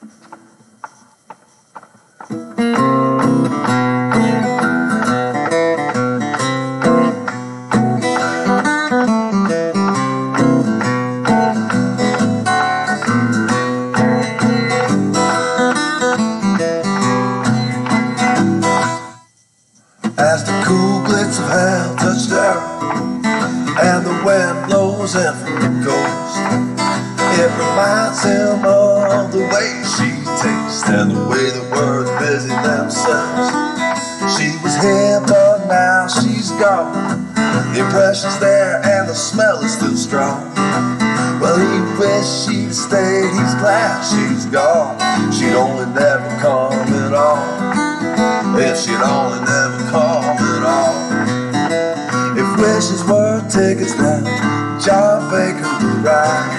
As the cool glints of hell touch down and the wind blows in from the coast, it reminds him of the way she tastes and the way the words busy themselves. She was here but now she's gone. The impression's there and the smell is still strong. Well, he wished she'd stayed, he's glad she's gone. She'd only never come at all. If she'd only never come at all. If wishes were tickets, then John Baker would ride.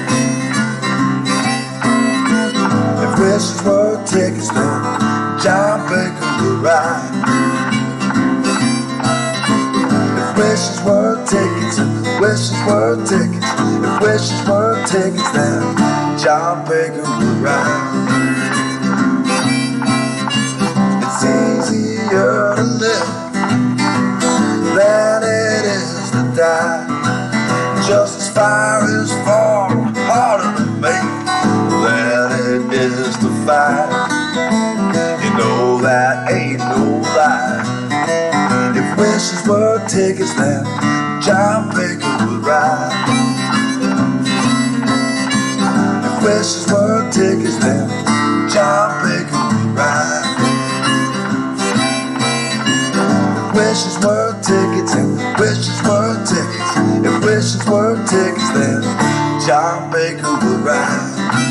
If wishes were tickets, then John Baker would ride. If wishes were tickets, if wishes were tickets, if wishes were tickets, then John Baker would ride. It's easier to live than it is to die. Just as fire is far harder to make than it is to fight. You know that ain't no lie. If wishes were tickets, then John Baker would ride. If wishes were tickets, then John Baker would ride. If wishes were tickets, and wishes were tickets, if wishes were tickets, then John Baker would ride.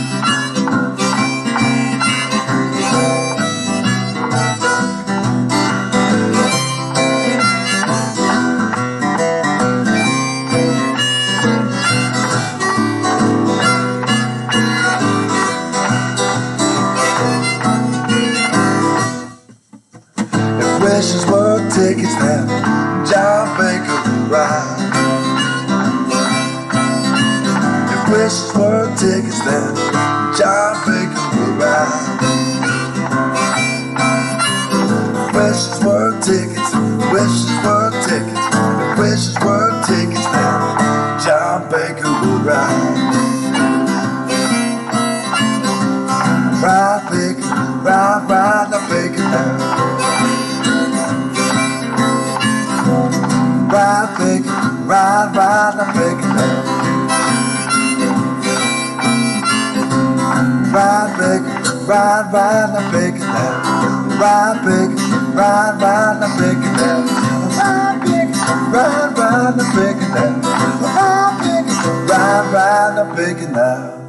Wishes were tickets, then John Baker would ride. If wishes were tickets, then John Baker would ride. If wishes were tickets, if wishes were tickets, if wishes were tickets, then John Baker would ride. Ride, Baker, ride, ride, now Baker now. Ride, Baker, ride, ride, now Baker now. Ride, Baker, ride, ride, now Baker now. Ride, Baker, ride, ride, now Baker now. Ride, Baker, ride, ride, now Baker now. Ride, Baker, ride, ride, now Baker now.